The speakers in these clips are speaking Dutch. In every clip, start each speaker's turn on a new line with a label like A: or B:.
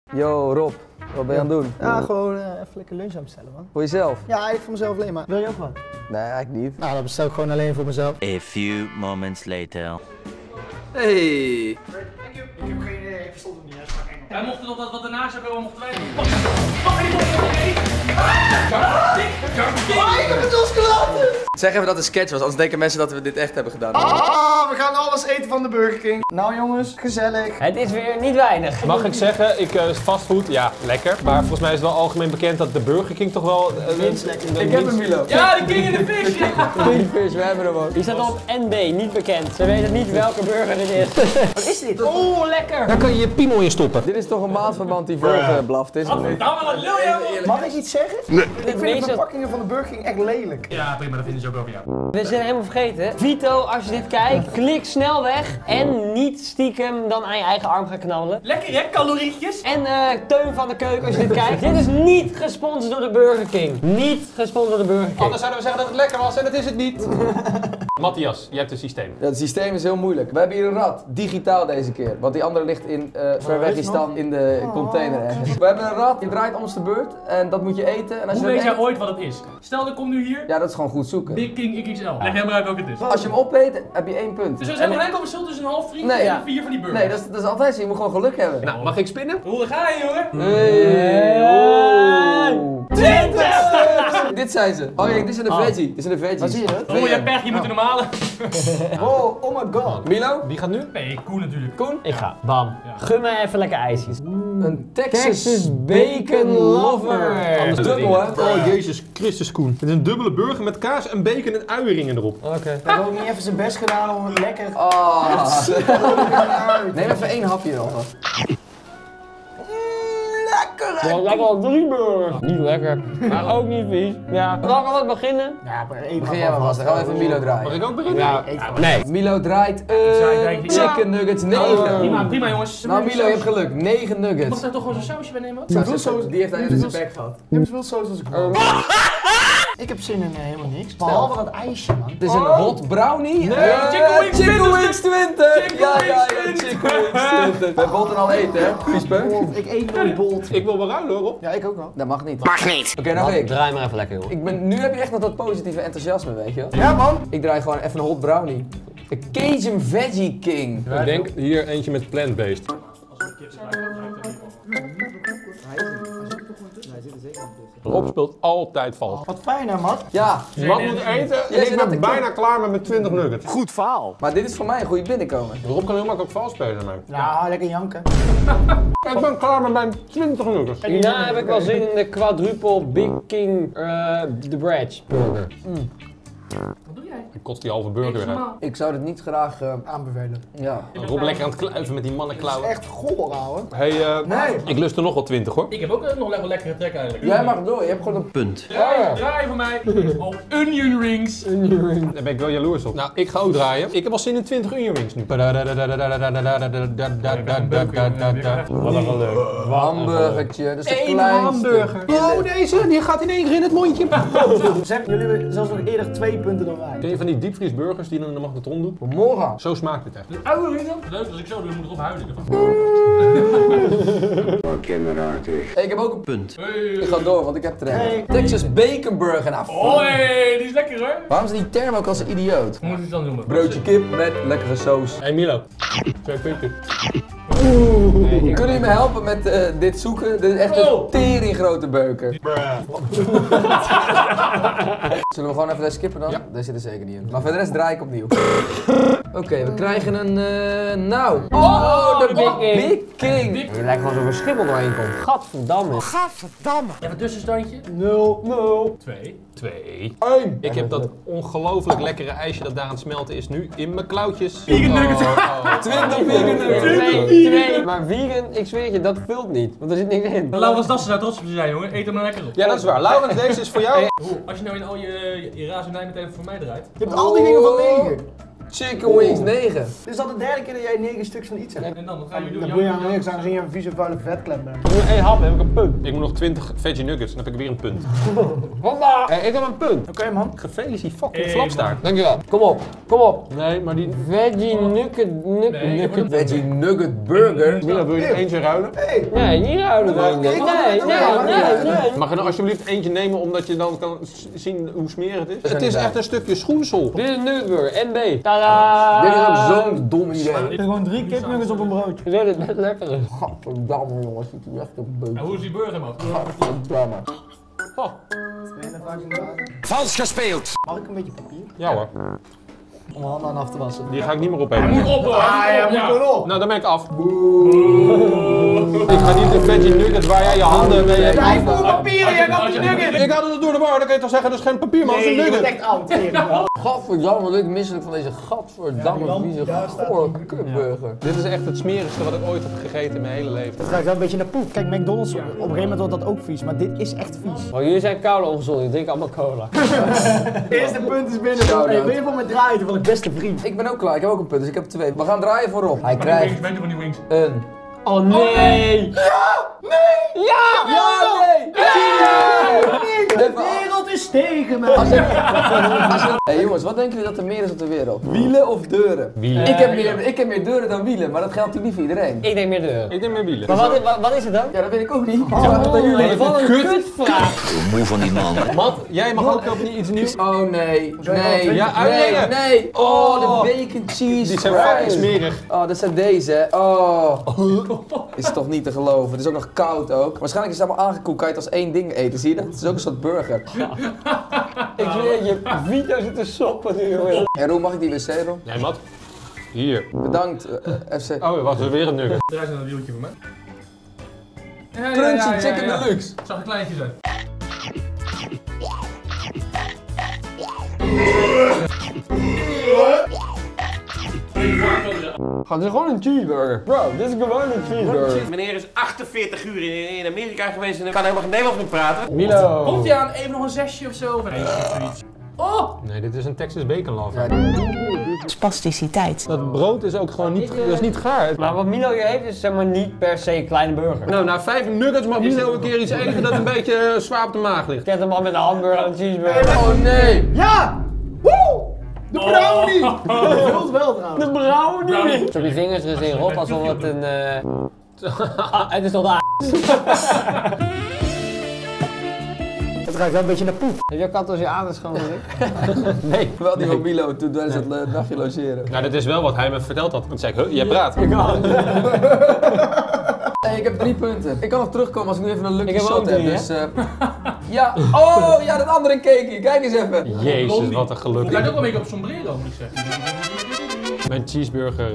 A: Yo Rob, wat ben je aan het doen?
B: Ja, gewoon even lekker lunch aan het bestellen, man.
A: Voor jezelf?
B: Ja, eigenlijk voor mezelf alleen, maar wil je ook wat?
A: Nee, eigenlijk niet.
B: Nou, dan bestel ik gewoon alleen voor mezelf.
C: A few moments later.
A: Hey!
B: Ik heb geen idee, ik verstond het niet.
D: Wij mochten nog dat wat ernaast zou komen, mochten wij niet.
B: Ik heb het ons gelaten!
A: Zeg even dat het een sketch was, anders denken mensen dat we dit echt hebben gedaan.
B: We gaan alles eten van de Burger King. Nou jongens, gezellig.
E: Het is weer niet weinig.
F: Mag ik zeggen, fastfood, ja, lekker. Maar volgens mij is het wel algemeen bekend dat de Burger King toch wel...
B: Minst lekker.
A: Ik heb hem, Milo.
D: Ja, de king in de fish!
A: King Fish, we hebben hem ook.
E: Die staat op NB, niet bekend. Ze weten niet welke burger dit is.
B: Wat is dit?
E: Oeh, lekker!
F: Daar kan je je piemel in stoppen.
A: Dit is toch een maandverband die volgen blaft, is het niet?
D: Nou, wat lul jij man?
B: Mag ik iets zeggen? Nee. Ik vind de
E: meeste-
B: verpakkingen van de Burger King echt lelijk.
D: Ja, prima, dat vinden ze ook over jou.
E: We zijn helemaal vergeten. Vito, als je dit kijkt, klik snel weg. En niet stiekem dan aan je eigen arm gaan knabbelen.
D: Lekker hè, calorietjes.
E: En Teun van de Keuken, als je dit kijkt. Dit is niet gesponsord door de Burger King. Niet gesponsord door de Burger King.
F: Anders zouden we zeggen dat het lekker was en dat is het niet. Matthias, jij hebt een systeem.
A: Ja, het systeem is heel moeilijk. We hebben hier een rad, digitaal deze keer. Want die andere ligt in Verwegistan in de container ergens. We hebben een rad, je draait om de beurt en dat moet je eten. En als
D: Hoe
A: je
D: weet
A: dat
D: jij
A: eet,
D: ooit wat het is? Stel, er komt nu hier
A: ja, dat is gewoon goed zoeken.
D: Big King XXL. Leg jij maar uit welke het is.
A: Als je hem opeet, heb je 1 punt.
D: Dus er zijn geen enkel verschil tussen een half frietje
A: Nee,
D: en 4 van die burgers.
A: Nee, dat is altijd zo. Je moet gewoon geluk hebben.
F: Nou, mag ik spinnen?
D: Hoe ga je, jongen?
A: Hey! Oh.
D: 20!
A: Dit zijn ze. Oh ja, dit zijn de veggie. Dit zijn de veggies.
B: Wat zie je dat?
D: Oh, je hebt pech, je moet hem halen.
B: Oh my god.
A: Milo?
F: Wie gaat nu?
D: Nee, Koen natuurlijk.
A: Koen?
E: Ik ga. Bam.
D: Ja.
E: Gun me even lekker ijsjes.
A: Een Texas Bacon Lover.
F: Anders
A: Dubbel, hè?
F: Oh, Jezus Christus, Koen. Het is een dubbele burger met kaas en bacon en uieringen erop.
E: Oké.
B: Hij heeft ook niet even zijn best gedaan om het lekker...
A: Oh. Neem even 1 hapje dan.
E: Ja, lekker wel 3 burgers. Niet lekker, maar ook niet vies. Ja. Mag ik al wat beginnen?
B: Ja, maar één
A: Begin jij maar vast, dan gaan we even Milo
F: Mag
A: draaien.
F: ik ook beginnen?
E: Ja. Nee.
A: Milo draait
D: draait-
A: chicken nuggets 9.
D: Prima, prima jongens.
A: Nou Milo, je hebt geluk. 9
D: Mag
A: nuggets.
D: daar toch gewoon zo'n sausje bij nemen?
A: Die heeft hij net in zijn bek gehad.
B: Ik heb zoveel saus als ik wil. Ik heb zin in helemaal niks. Behalve dat ijsje, man.
A: Het is een hot brownie.
D: Chicken Wings
A: Chicken Wings 20.
D: Chicken
A: Ja,
D: Wings
A: Chicken Wings 20. We botten al eten, hè? Viespeuk?
B: Ik eet nooit bolt.
F: Ik wil wel ruilen hoor, Rob.
B: Ja, ik ook wel.
A: Dat mag niet. Mag niet. Oké, nou ik.
E: Draai maar even lekker, joh.
A: Nu heb je echt nog dat positieve enthousiasme, weet je wel?
B: Ja, man.
A: Ik draai gewoon even een hot brownie. De Cajun Veggie King.
F: Ik denk hier eentje met plant-based. Rob speelt altijd vals.
B: Wat fijn, hè, man.
A: Ja,
F: Mat moet eten
A: Jij
F: en
A: zit
F: ik
A: aan
F: ben
A: de
F: bijna klaar met mijn 20 nuggets.
A: maar dit is voor mij een goede binnenkomen.
F: Rob kan heel makkelijk vals spelen, man.
B: Ja, lekker janken.
F: Ik ben klaar met mijn 20 nuggets.
E: Hierna heb ik wel zin in de quadruple Big King The Bradge burger.
D: Wat doe jij?
F: Ik kost die halve burger weer uit.
A: Ik zou dit niet graag,
B: Aanbevelen.
A: ja.
F: Rob lekker aan het kluiven met die mannenklauwen.
B: Echt goor, ouwe.
F: Hey,
B: Nee.
F: ik lust er nog wel 20 hoor.
D: Ik heb ook nog wel lekkere trek eigenlijk.
A: Jij mag door, je hebt gewoon een
C: Punt.
D: Draai voor mij. Oh, onion rings.
F: Daar ben ik wel jaloers op. Nou, ik ga ook draaien. Ik heb wel zin in 20 onion rings nu. Wat een leuk.
A: hamburgertje. Dus de
F: Eén
A: kleinste.
F: hamburger. Oh, deze, die gaat in één keer in het mondje.
B: Zeg, jullie hebben zelfs nog eerder 2 punten dan wij.
F: Ken je van die diepvriesburgers die je in de magnetron doet?
A: Morgen.
F: Zo smaakt het echt.
D: Oude ringen. Leuk, als ik zo doe, moet ik erop huilen.
A: Hey, ik heb ook een
C: Punt.
A: Ik ga door, want ik heb trek.
B: Hey.
A: Texas Bacon Burger. Nou,
D: Oh, hey, die is lekker hoor.
A: waarom is die term ook als een idioot?
D: Hoe moet ik het dan noemen?
A: Broodje kip met lekkere saus.
F: Hey Milo, 2 puntjes.
A: Kunnen jullie me helpen met dit zoeken? Dit is echt een tering grote beuker. Zullen we gewoon even deze skippen dan?
F: Ja.
A: Daar zit er zeker niet in. Maar voor de rest draai ik opnieuw. Oké, we krijgen een... nou. Oh, de Big King.
E: Het lijkt wel alsof er schimmel doorheen komt. Gadverdamme.
D: Even een tussenstandje.
B: 0.
D: 2.
F: 2.
A: 1.
F: Ik heb dat ongelooflijk lekkere ijsje dat daar aan het smelten is nu in mijn klauwtjes.
D: Vegan nuggets.
A: 20 vegan nuggets.
E: 2. Maar vegan, ik zweer het je, dat vult niet. Want er zit niks in.
D: Laurens Dassen zou trots op je zijn, jongen. Eet hem maar lekker op.
F: Ja, dat is waar. Laurens, deze is voor jou.
D: Hoe? Als je nou in al je razernij meteen voor mij draait.
B: Je hebt al die dingen van 9.
A: Chicken wings 9.
B: Dit is al de derde keer dat jij 9 stuks van iets hebt.
D: En dan, wat ga je doen?
B: Dat moet je aan niks aan, gezien je een vieze vuile vetklep bent.
F: Ik moet 1 hap, heb ik een punt. Ik moet nog 20 veggie nuggets, dan heb ik weer een punt. Hoppa! Hey, ik heb een punt.
B: Oké, man.
F: Gefeliciteerd, fucking flapstaart.
E: Dankjewel. Kom op, kom op.
F: Nee, maar die...
E: Veggie nugget.
A: Veggie nugget burger.
F: Mila, wil je er eentje ruilen?
E: Nee, niet ruilen. Nee.
F: Mag je nou alsjeblieft eentje nemen omdat je dan kan zien hoe smerig het is? Het is echt een stukje schoensel.
E: Dit is een nuggetburger, NB. Tadaa!
A: Dit is ook zo'n dom idee.
B: Er zijn gewoon 3 kipnuggets op een broodje.
E: Ik weet het net lekker is.
A: Gadverdamme jongens, dit is echt een beuk.
D: En hoe is die burger, man?
A: Gadverdamme.
C: Vals gespeeld.
B: Mag ik een beetje papier?
F: Ja hoor,
B: Om mijn handen aan af te wassen.
F: die ga ik niet meer opeten.
D: Moet op hoor!
B: Ja, moet gewoon op.
F: Nou, dan ben ik af. Ik ga niet de veggie nugget waar jij je handen mee hebt.
B: Hij voelt papier, jij gaat die nugget.
F: Ik had het door de war, dan kan je toch zeggen dat is geen papier, man, dat is een
B: Nee, je
F: nugget.
B: bent echt oud.
A: Gadverdamme, wat ik misselijk van deze gadverdamme vieze goor kutburger.
F: Dit is echt het smerigste wat ik ooit heb gegeten in mijn hele leven.
B: Het ruikt wel een beetje naar poep. Kijk, McDonald's, op een gegeven moment wordt dat ook vies, maar dit is echt vies.
E: Oh, jullie zijn koude ongezond, ik drink allemaal cola.
B: Eerste punt is binnen. Hey, wil je van me draaien van de beste vriend?
A: Ik ben ook klaar, ik heb ook een punt, dus ik heb 2. We gaan draaien voor Rob. Hij
D: Wings,
A: krijgt
D: bent u van die wings?
A: een...
E: Oh nee!
B: De wereld is tegen mij.
A: Hey jongens, wat denken jullie dat er meer is op de wereld? Wielen of deuren?
F: Wielen.
A: Ik heb meer deuren dan wielen, maar dat geldt natuurlijk niet voor iedereen.
E: Ik denk meer deuren.
F: Ik denk mijn wielen.
E: Maar wat is het dan?
A: Ja, dat weet ik ook niet. Ik vraag het aan jullie.
E: Wat een kutvraag.
C: Moe van die man.
F: Mat, jij mag ook op iets nieuws.
A: Oh nee, nee,
F: Ja,
A: nee,
F: uitleggen.
A: nee. Oh, de bacon cheese
F: Die zijn fucking
A: fries.
F: smerig.
A: Oh, dat zijn deze, hè. Oh. Is toch niet te geloven. Het is ook nog koud ook. Waarschijnlijk is het allemaal aangekoeld. Kan je het als één ding eten, zie je dat? Het is ook een soort burger.
E: Ik zweer je, Vito zit te soppen nu, jongen.
A: En Roel, mag ik die wc-rol?
F: Nee, Mat. Hier.
A: Bedankt, FC.
F: Oh, wacht, er is weer een nugget.
D: Draai ze naar een wieltje voor mij. Ja,
A: Crunchy chicken deluxe.
D: Het zag een kleintje zijn.
E: Het is gewoon een cheeseburger. Bro, dit is gewoon een cheeseburger.
G: Meneer is 48 uur in Amerika geweest en kan helemaal geen Nederlands meer praten.
E: Milo.
D: Komt hij aan? Even nog een zesje of zo? Of een eentje of zoiets. Oh!
F: Nee, dit is een Texas bacon lover.
H: Spasticiteit.
F: Dat brood is ook gewoon niet, dat is niet gaar.
E: Maar wat Milo hier heeft is zeg maar niet per se een kleine burger.
F: Nou, na 5 nuggets mag Milo een keer iets eten dat een beetje zwaar op de maag ligt.
E: Kent hem al met een hamburger en een cheeseburger.
A: Oh nee.
B: Ja! Woe! De brownie! Dat vult wel trouwens.
E: De brownie! Zo die vingers er eens in Rob alsof het een... het is toch de
B: Het ruikt wel een beetje naar poep.
E: Heb je kat als je aan is gewoon
A: Nee, wel die van Milo toen tijdens het nachtje logeren.
F: Nou, dat is wel wat hij me verteld had. Want zei ik, jij praat.
A: Hey, ik heb 3 punten. Ik kan nog terugkomen als ik nu even een lucky
E: Ik heb
A: shot
E: ook
A: heb.
E: 3,
A: Dus, ja. Oh, ja, dat andere cake. Kijk eens even.
F: Jezus, wat een geluk.
D: Het lijkt ook wel een beetje op sombrero, moet ik zeggen.
F: Mijn cheeseburger...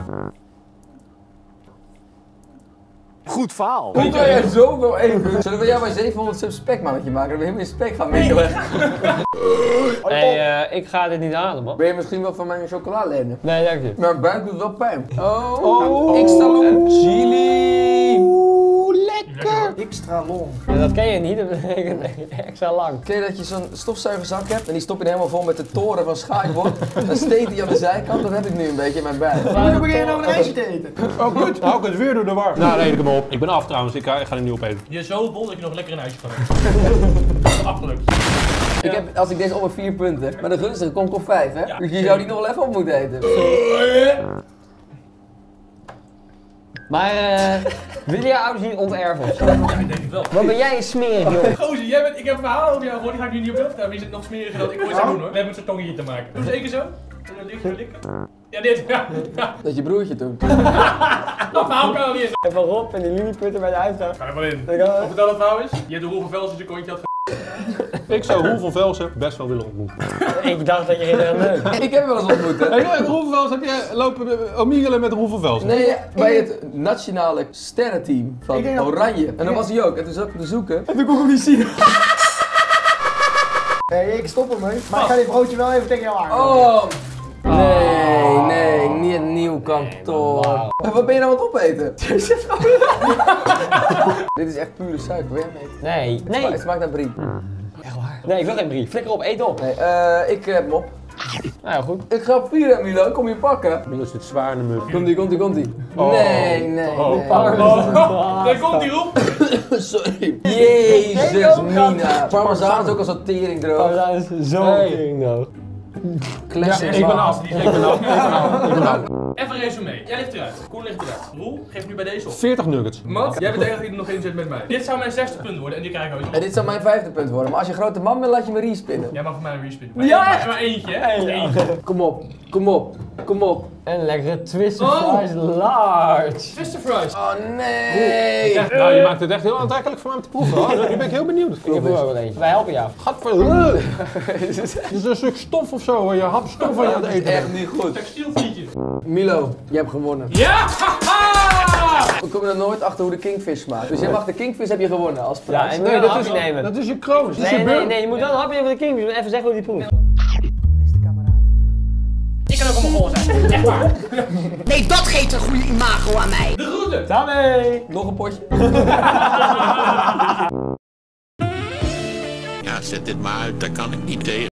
B: Goed verhaal.
A: Hoe kan jij zoveel eten? Zullen we jou maar 700 sub spekmannetje maken? Dat we helemaal in spek gaan mikkelen.
E: Hey, ik ga dit niet halen, man.
A: Ben je misschien wel van mijn chocola lenen?
E: Nee, dank je.
A: Mijn buik doet wel pijn. Oh, extra long chili.
B: Oeh, lekker. Extra long.
E: Ja, dat ken je niet, dat betekent extra lang.
A: Ken je dat je zo'n stofzuigerzak hebt en die stop je er helemaal vol met de toren van schaakbord? Dan steekt hij aan de zijkant, dat heb ik nu een beetje in mijn buik.
B: Hoe begin je nou een ijsje te eten?
F: Oh, goed. Nou, ik het weer door de war. Nou, reden ik hem op. Ik ben af trouwens, ik ga er niet opeten.
D: Je is zo vol dat je nog lekker een ijsje kan eten. Afgelukt.
A: Ik heb, als ik deze op 4 punten, maar de gunstige komt op 5, hè?
D: Ja.
A: Dus je zou die nog wel even op moeten eten.
E: Maar willen jouw ouders niet onterven of zo?
D: Ja, ik denk het wel.
E: Wat ben jij een smerig, joh?
D: Gozer, ik heb een verhaal over jou gehoord, die ga ik nu niet op beeld vertellen, maar die zit nog smeriger dan ik ooit zou doen hoor. We hebben met zo'n tongetje te maken. Doe eens één keer zo. En dan likken. Ja, dit. Ja.
A: Dat je broertje toen.
D: Dat verhaal kan er niet in.
E: En van Rob en die lilliputten bij de uitzag.
D: Ga er maar in. Vertel het verhaal eens. Je hebt de Roel van Velsen zijn kontje had
F: Ik zou Roel van Velsen best wel willen ontmoeten.
E: Ik dacht dat je ging er leuk.
A: Ik heb hem wel eens ontmoet, hè?
F: Hey, Roel van Velsen, heb jij lopen omigelen met Roel van Velsen?
A: Nee, bij het nationale sterrenteam
B: Ik
A: van
B: denk dat-
A: Oranje. En dan was hij ook. En toen zat ik te zoeken.
B: En toen kon ik hem niet zien. Nee, ik stop ermee. Maar ik ga dit broodje wel even tegen jou aan.
A: Oh! Nee, niet een nieuw kantoor. En wat ben je nou aan het opeten? Dit is echt pure suiker, wil je hem eten?
E: Nee,
A: Het smaakt naar brie.
E: Nee, ik wil geen brief. Flikker op, eet op.
A: Nee, ik heb hem op.
E: Nou ja, goed.
A: Ik ga op 4, Milo. Kom je pakken?
F: Milo zit zwaar in de muf.
A: Komt-ie. Nee.
D: Daar komt die op.
A: Sorry. Jezus, Mina. Parmezaan is ook al zo'n tering droog.
E: Parmezaan is zo droog.
A: Classic.
F: Ik ben af.
D: Even resume. Jij ligt eruit. Koen ligt eruit. Roel, geef nu bij deze op.
F: 40 nuggets.
D: Mat, jij bent de enige die er nog in zit met mij. Dit zou mijn 6e punt worden en die krijg ik ook.
A: En dit zou mijn 5e punt worden, maar als je grote man bent, laat je me respinnen.
D: Jij mag voor mij een respin.
A: Ja,
D: Maar eentje, hè? Eentje.
A: Kom op.
E: Een lekkere Twisted Fries large.
D: Twisted Fries.
A: Oh nee.
F: Ja, nou, je maakt het echt heel aantrekkelijk voor mij om te proeven. Hoor. Nu ben ik heel benieuwd.
E: Ik heb er ook wel eentje. Wij helpen jou.
F: Gadver. Het is een stuk stof of zo, waar je hap stof van je aan het eten bent.
A: Echt niet goed.
D: Textielvlietje.
A: Milo, je hebt gewonnen.
D: Ja! Haha!
A: We komen er nooit achter hoe de kingfish smaakt. Dus jij mag de kingfish heb je gewonnen als
E: Ja,
A: prijs.
E: en moet je een hapje nemen.
F: Dat is je kroon. Dat is je beurt.
E: Nee, je moet wel een hapje nemen van de king. Even zeggen hoe die proeft.
D: Ik kan ook allemaal vol zijn. Echt waar.
H: Nee, dat geeft een goede imago aan mij.
D: De groeten.
E: Daarmee!
A: Nog een potje.
C: Ja, zet dit maar uit, daar kan ik niet tegen.